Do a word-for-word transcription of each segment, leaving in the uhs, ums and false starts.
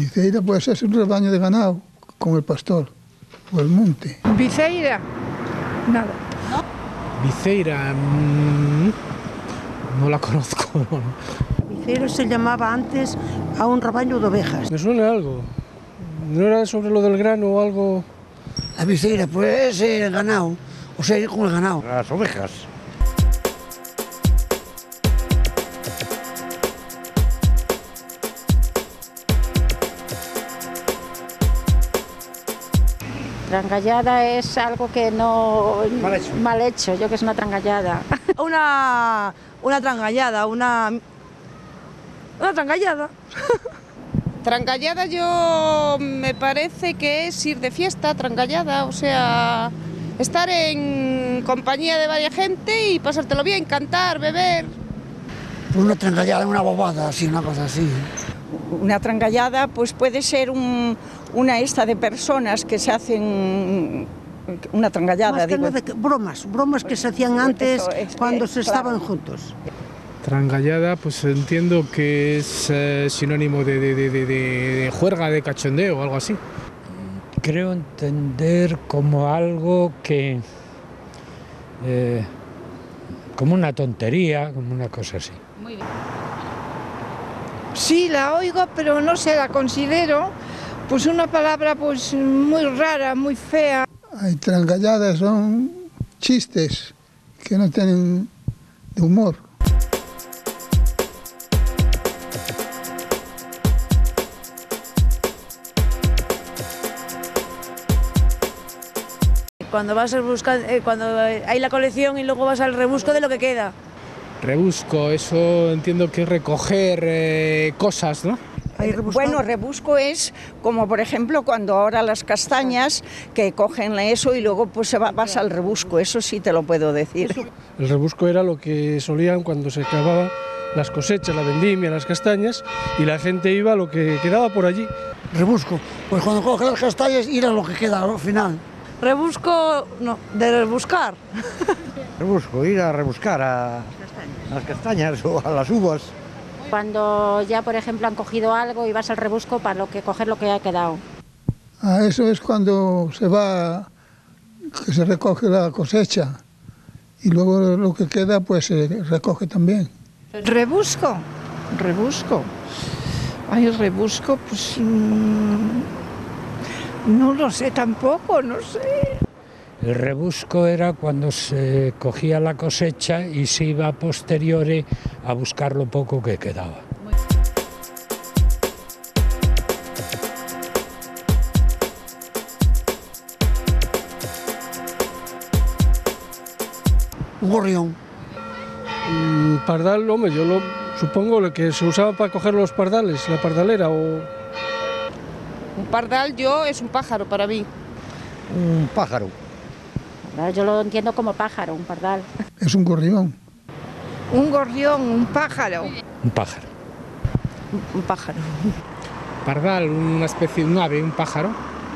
Viceira puede ser un rebaño de ganado, como el pastor, o el monte. Viceira, nada. ¿No? Viceira, mmm, no la conozco. No. Viceiro se llamaba antes a un rebaño de ovejas. Me suena algo. ¿No era sobre lo del grano o algo? La viceira, pues es el ganado, o sea, ir con el ganado. Las ovejas. Trangallada es algo que no... Mal hecho. Mal hecho, yo que es una trangallada. Una, una trangallada, una... Una trangallada. Trangallada yo me parece que es ir de fiesta, trangallada, o sea, estar en compañía de varias gente y pasártelo bien, cantar, beber. Una trangallada, una bobada, así, una cosa así. Una trangallada pues puede ser un, una esta de personas que se hacen una trangallada. Más que digo. de bromas, bromas que se hacían antes Eso, es, cuando es, se claro. estaban juntos. Trangallada, pues entiendo que es eh, sinónimo de, de, de, de, de juerga, de cachondeo o algo así. Creo entender como algo que... Eh, como una tontería, como una cosa así. Muy bien. Sí, la oigo, pero no sé, la considero pues una palabra pues muy rara, muy fea. Hay trangalladas, son chistes que no tienen de humor. Cuando vas a buscar, eh, cuando hay la colección y luego vas al rebusco de lo que queda. Rebusco, eso entiendo que es recoger eh, cosas, ¿no? Bueno, rebusco es como por ejemplo cuando ahora las castañas que cogen eso y luego pues se va, vas al rebusco, eso sí te lo puedo decir. El rebusco era lo que solían cuando se acababan las cosechas, la vendimia, las castañas, y la gente iba a lo que quedaba por allí. Rebusco, pues cuando coges las castañas ir a lo que queda al final. Rebusco, no, de rebuscar. Rebusco, ir a rebuscar a las castañas o a las uvas. Cuando ya, por ejemplo, han cogido algo y vas al rebusco para lo que coger lo que ha quedado. Ah, eso es cuando se va, que se recoge la cosecha y luego lo que queda pues se recoge también. Rebusco, rebusco. Ay, rebusco, pues mmm, no lo sé tampoco, no sé. El rebusco era cuando se cogía la cosecha y se iba a posteriori a buscar lo poco que quedaba. Un gorrión. Mm, pardal, hombre, yo lo supongo lo que se usaba para coger los pardales, la pardalera o... Un pardal yo es un pájaro para mí. Un pájaro. Yo lo entiendo como pájaro, un pardal. Es un gorrión. Un gorrión, un pájaro. Un pájaro. Un, un pájaro. Pardal, una especie de un ave, un pájaro.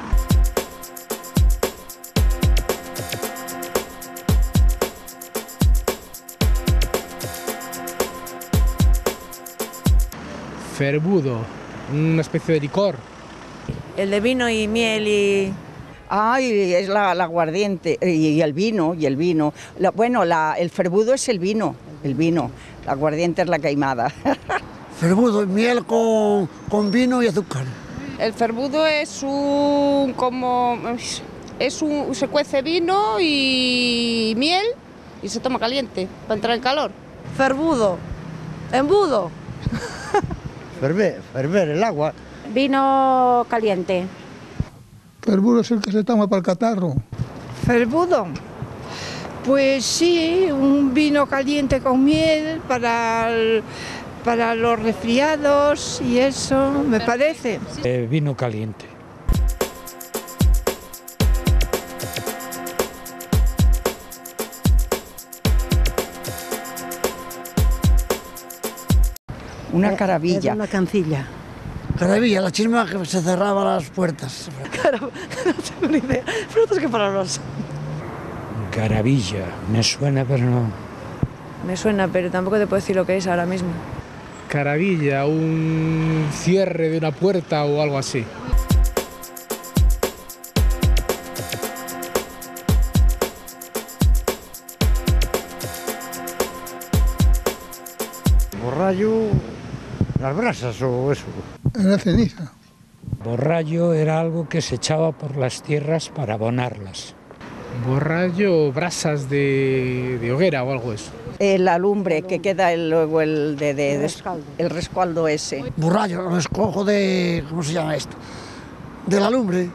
Ferbudo, una especie de licor. El de vino y miel y... Ay, es la, la aguardiente y, y el vino, y el vino. La, bueno, la, el ferbudo es el vino, el vino. La aguardiente es la queimada. Ferbudo, miel con, con vino y azúcar. El ferbudo es un como es un se cuece vino y miel y se toma caliente para entrar en calor. Ferbudo, embudo. Ferver, ferver el agua. Vino caliente. Ferbudo es el que se toma para el catarro. Ferbudo. Pues sí, un vino caliente con miel para, el, para los resfriados y eso, me parece. Eh, vino caliente. Una caravilla. Era una cancilla. Caravilla, la chisma que se cerraba las puertas. Claro, no tengo ni idea. Frutos que palabras. Caravilla, me suena pero no. Me suena, pero tampoco te puedo decir lo que es ahora mismo. Cascaradilla, un cierre de una puerta o algo así. Borrallo, las brasas o eso. Era ceniza. Borrallo era algo que se echaba por las tierras para abonarlas. Borrallo, brasas de, de hoguera o algo de eso. Eh, la lumbre que queda el, luego el, de, de, de, el rescoldo ese. Borrallo, lo escojo de... ¿cómo se llama esto? De la lumbre.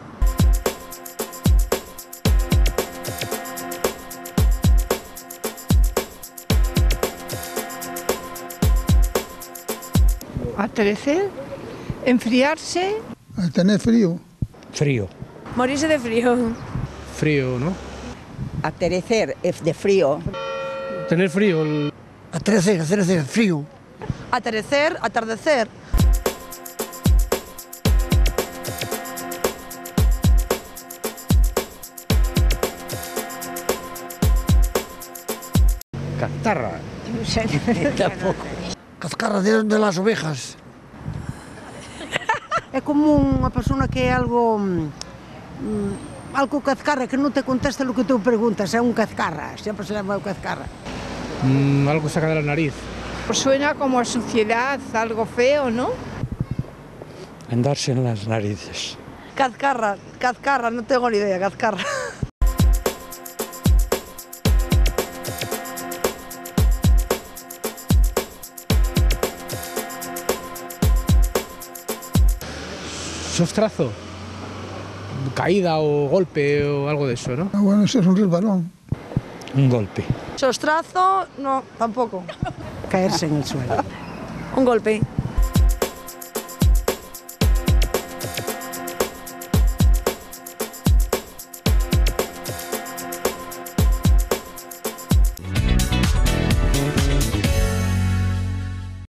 Aterecer, enfriarse. Al tener frío. Frío. Morirse de frío. Frío, ¿no? Aterecer de frío. Tener frío. El... Aterecer, aterecer, frío. Aterecer, atardecer. Caztarra. Tampoco. Cazcarra de, de las ovejas. É como unha persona que é algo mm, algo cazcarra, que non te contesta lo que tú preguntas, é un cazcarra, sempre se llama o cazcarra. Mm, algo saca de la nariz. Suena como a suciedad, algo feo, ¿no? Andarse en las narices. Cazcarra, cazcarra, no tengo ni idea, cazcarra. Sostrazo, caída o golpe o algo de eso, ¿no? Ah, bueno, eso es un resbalón. Un golpe. Sostrazo, no, tampoco. Caerse en el suelo. Un golpe.